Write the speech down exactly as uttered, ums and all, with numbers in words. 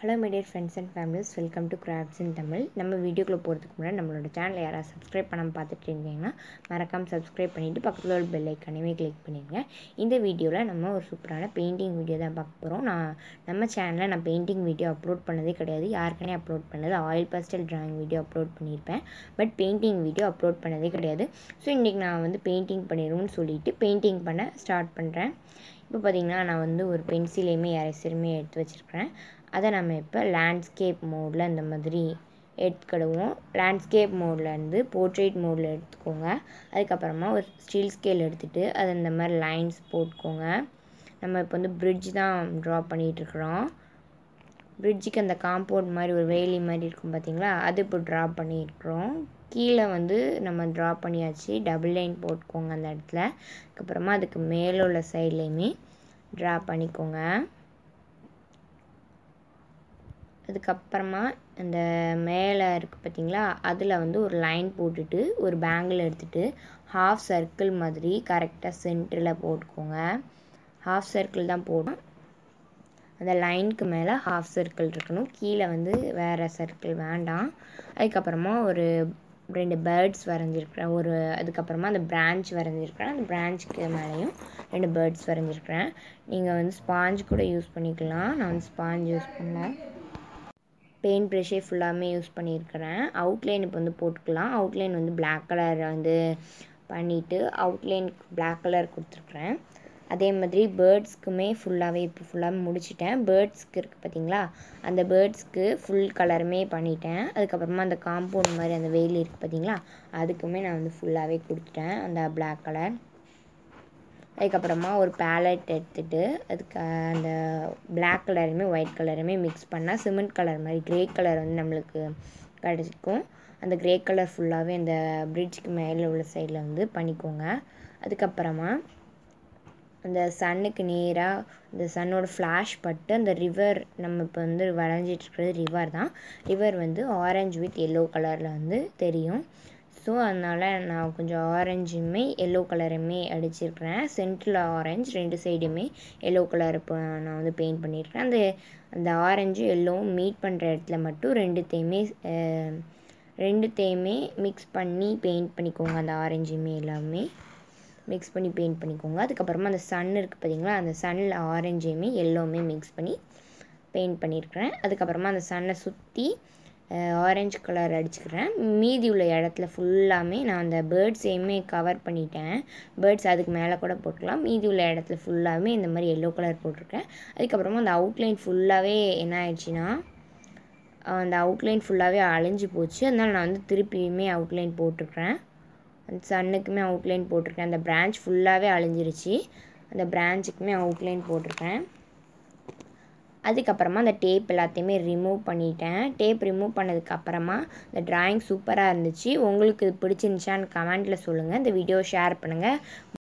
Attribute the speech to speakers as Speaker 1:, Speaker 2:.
Speaker 1: Hello my dear friends and families, welcome to Crafts in Tamil. நம்ம வீடியோக்குள்ள போறதுக்கு முன்னாடி நம்மளோட சேனலை யாராவது சப்ஸ்கிரைப் பண்ணாம பார்த்துட்டு இருந்தீங்கன்னா மறக்காம சப்ஸ்கிரைப் பண்ணிட்டு பக்கத்துல உள்ள பெல் ஐகானையும் கிளிக் பண்ணிடுங்க. இந்த வீடியோல நம்ம ஒரு சூப்பரான பெயிண்டிங் வீடியோ தான் பார்க்க போறோம். நான் நம்ம சேனல்ல நான் பெயிண்டிங் வீடியோ அப்லோட் பண்ணதே கிடையாது. யார்க்கனே அப்லோட் பண்ணது oil pastel drawing video upload பண்ணியிருப்பேன். பட் பெயிண்டிங் வீடியோ அப்லோட் பண்ணதே கிடையாது. ஸோ இன்றைக்கி நான் வந்து பெயிண்டிங் பண்ணிடுவோம்னு சொல்லிட்டு பெயிண்டிங் பண்ண ஸ்டார்ட் பண்ணுறேன். இப்போ பார்த்தீங்கன்னா நான் வந்து ஒரு பென்சிலையுமே எரேசருமே எடுத்து வச்சுருக்கிறேன். அதை நம்ம இப்போ லேண்ட்ஸ்கேப் மோடில் இந்த மாதிரி எடுத்துக்கிடுவோம். லேண்ட்ஸ்கேப் மோட்லேருந்து போர்ட்ரேட் மோடில் எடுத்துக்கோங்க. அதுக்கப்புறமா ஒரு ஸ்டீல் ஸ்கேல் எடுத்துகிட்டு அதை இந்த மாதிரி லைன்ஸ் போட்டுக்கோங்க. நம்ம இப்போ வந்து பிரிட்ஜ் தான் ட்ரா பண்ணிகிட்ருக்குறோம். பிரிட்ஜுக்கு அந்த காம்பவுண்ட் மாதிரி ஒரு வேலி மாதிரி இருக்கும் பார்த்தீங்களா, அது இப்போ ட்ரா பண்ணியிருக்கிறோம். கீழே வந்து நம்ம ட்ரா பண்ணியாச்சு. டபுள் லைன் போட்டுக்கோங்க அந்த இடத்துல. அதுக்கப்புறமா அதுக்கு மேலே உள்ள சைட்லேயுமே ட்ரா பண்ணிக்கோங்க. அதுக்கப்புறமா அந்த மேலே இருக்குது பார்த்தீங்களா, அதில் வந்து ஒரு லைன் போட்டுட்டு ஒரு பேங்கிள் எடுத்துகிட்டு ஹாஃப் சர்க்கிள் மாதிரி கரெக்டாக சென்டரில் போட்டுக்கோங்க. ஹாஃப் சர்க்கிள் தான் போடும். அந்த லைனுக்கு மேலே ஹாஃப் சர்க்கிள் இருக்கணும், கீழே வந்து வேறு சர்க்கிள் வேண்டாம். அதுக்கப்புறமா ஒரு ரெண்டு பேர்ட்ஸ் வரைஞ்சிருக்கிறேன். ஒரு அதுக்கப்புறமா அந்த பிரான்ச் வரைஞ்சிருக்கிறேன். அந்த பிரான்ச்சுக்கு மேலேயும் ரெண்டு பேர்ட்ஸ் வரைஞ்சிருக்கிறேன். நீங்கள் வந்து ஸ்பாஞ்ச் கூட யூஸ் பண்ணிக்கலாம். நான் வந்து ஸ்பாஞ்ச் யூஸ் பண்ணல, பெயிண்ட் ப்ரஷ்ஷே ஃபுல்லாமே யூஸ் பண்ணியிருக்கிறேன். அவுட்லைன் இப்போ வந்து போட்டுக்கலாம். அவுட்லைன் வந்து பிளாக் கலர் வந்து பண்ணிவிட்டு அவுட்லைனுக்கு பிளாக் கலர் கொடுத்துருக்குறேன். அதே மாதிரி பேர்ட்ஸ்க்குமே ஃபுல்லாகவே இப்போ ஃபுல்லாக முடிச்சிட்டேன். பேர்ட்ஸ்க்கு இருக்குது பார்த்தீங்களா, அந்த பேர்ட்ஸ்க்கு ஃபுல் கலருமே பண்ணிட்டேன். அதுக்கப்புறமா அந்த காம்பவுண்ட் மாதிரி அந்த வேலி இருக்குது பார்த்தீங்களா, அதுக்குமே நான் வந்து ஃபுல்லாகவே கொடுத்துட்டேன் அந்த பிளாக் கலர். அதுக்கப்புறமா ஒரு பேலட் எடுத்துகிட்டு அதுக்கு அந்த பிளாக் கலருமே ஒயிட் கலருமே மிக்ஸ் பண்ணால் சிமெண்ட் கலர் மாதிரி க்ரே கலர் வந்து நம்மளுக்கு கிடச்சிக்கும். அந்த க்ரே கலர் ஃபுல்லாகவே அந்த பிரிட்ஜுக்கு மேலே உள்ள சைடில் வந்து பண்ணிக்கோங்க. அதுக்கப்புறமா அந்த சன்னுக்கு நேராக இந்த சன்னோட ஃப்ளாஷ் பட்டு அந்த ரிவர், நம்ம இப்போ வந்து வரைஞ்சிட்ருக்கிறது ரிவர் தான். ரிவர் வந்து ஆரஞ்சு வித் எல்லோ கலரில் வந்து தெரியும். ஸோ அதனால் நான் கொஞ்சம் ஆரஞ்சுமே எல்லோ கலருமே அடிச்சிருக்கிறேன். சென்டரில் ஆரஞ்சு, ரெண்டு சைடுமே எல்லோ கலர் இப்போ நான் வந்து பெயிண்ட் பண்ணியிருக்கிறேன். அந்த அந்த ஆரஞ்சு எல்லோவும் மீட் பண்ணுற இடத்துல மட்டும் ரெண்டுத்தையுமே ரெண்டுத்தையுமே மிக்ஸ் பண்ணி பெயிண்ட் பண்ணிக்கோங்க. அந்த ஆரஞ்சுமே எல்லாமே மிக்ஸ் பண்ணி பெயிண்ட் பண்ணிக்கோங்க. அதுக்கப்புறமா அந்த சன் இருக்குது பார்த்தீங்களா, அந்த சன்னில் ஆரஞ்சையுமே எல்லோவுமே மிக்ஸ் பண்ணி பெயிண்ட் பண்ணியிருக்கிறேன். அதுக்கப்புறமா அந்த சன்னை சுற்றி ஆரஞ்சு கலர் அடிச்சுக்கிறேன். மீதி உள்ள இடத்துல ஃபுல்லாமே நான் அந்த பேர்ட்ஸையுமே கவர் பண்ணிட்டேன். பேர்ட்ஸ் அதுக்கு மேலே கூட போட்டுக்கலாம். மீதி உள்ள இடத்துல ஃபுல்லாகவே இந்த மாதிரி எல்லோ கலர் போட்டிருக்கேன். அதுக்கப்புறமா அந்த அவுட்லைன் ஃபுல்லாகவே என்ன ஆயிடுச்சுன்னா, அந்த அவுட்லைன் ஃபுல்லாகவே அழிஞ்சு போச்சு. அதனால் நான் வந்து திருப்பியுமே அவுட்லைன் போட்டிருக்கிறேன். அந்த சன்னுக்குமே அவுட்லைன் போட்டிருக்கேன். அந்த பிரான்ச் ஃபுல்லாகவே அழிஞ்சிருச்சு. அந்த பிரான்ச்சுக்குமே அவுட்லைன் போட்டிருக்கேன். அதுக்கப்புறமா அந்த டேப் எல்லாத்தையுமே ரிமூவ் பண்ணிட்டேன். டேப் ரிமூவ் பண்ணதுக்கப்புறமா இந்த ட்ராயிங் சூப்பராக இருந்துச்சு. உங்களுக்கு இது பிடிச்சிருந்துச்சான்னு கமெண்ட்டில் சொல்லுங்கள். இந்த வீடியோ ஷேர் பண்ணுங்கள்.